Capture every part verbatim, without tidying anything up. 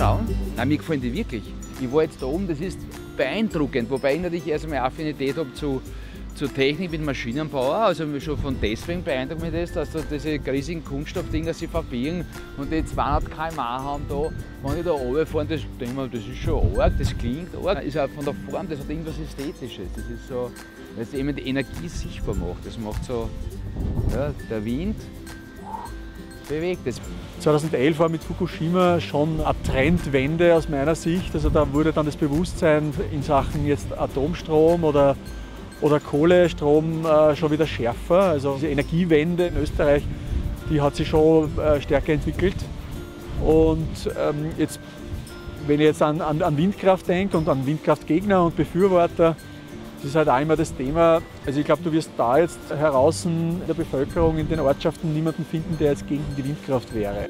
trauen? Nein, mir gefallen die wirklich. Ich war jetzt da oben, das ist beeindruckend, wobei ich natürlich erst einmal Affinität habe zu, zur Technik mit Maschinenbau. Also schon von deswegen beeindruckt mich das, dass da diese riesigen Kunststoffdinger sich verbiegen und die zweihundert Kilometer pro Stunde haben da. Wenn ich da runterfahre, das denke ich mir, das ist schon arg, das klingt arg. Ist auch von der Form, das hat irgendwas Ästhetisches. Das ist so, weil es eben die Energie sichtbar macht. Das macht so, ja, der Wind bewegt es. zweitausendelf war mit Fukushima schon eine Trendwende aus meiner Sicht. Also da wurde dann das Bewusstsein in Sachen jetzt Atomstrom oder, oder Kohlestrom äh, schon wieder schärfer. Also diese Energiewende in Österreich, die hat sich schon äh, stärker entwickelt. Und ähm, jetzt, wenn ich jetzt an, an, an Windkraft denke und an Windkraftgegner und Befürworter, das ist halt auch immer das Thema. Also ich glaube, du wirst da jetzt heraus in der Bevölkerung, in den Ortschaften niemanden finden, der jetzt gegen die Windkraft wäre.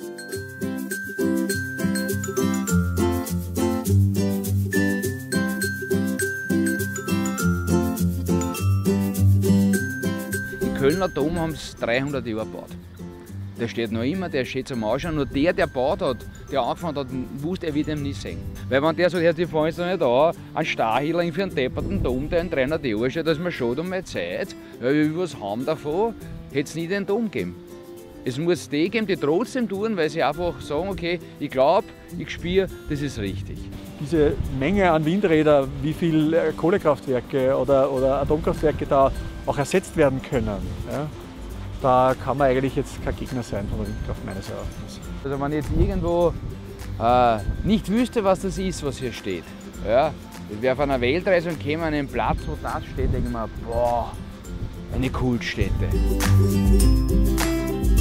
Die Kölner Dom haben es dreihundert Jahre gebaut. Der steht noch immer, der steht zum Ausschauen. Nur der, der gebaut hat, der angefangen hat, wusste, er wird ihn nie sehen. Weil wenn der sagt, die fahren jetzt noch nicht an, ein Starhilling für einen depperten Dom, der in dreihundert Jahren steht, dass man schon um meine Zeit, ja, ich was haben davon, hätte es nie den Dom gegeben. Es muss die geben, die trotzdem tun, weil sie einfach sagen, okay, ich glaube, ich spüre, das ist richtig. Diese Menge an Windrädern, wie viele Kohlekraftwerke oder, oder Atomkraftwerke da auch ersetzt werden können, ja, da kann man eigentlich jetzt kein Gegner sein von der Windkraft meines Erachtens. Also wenn ich jetzt irgendwo äh, nicht wüsste, was das ist, was hier steht, ja, ich wäre auf einer Weltreise und käme an einen Platz, wo das steht, denke ich mir, boah, eine Kultstätte.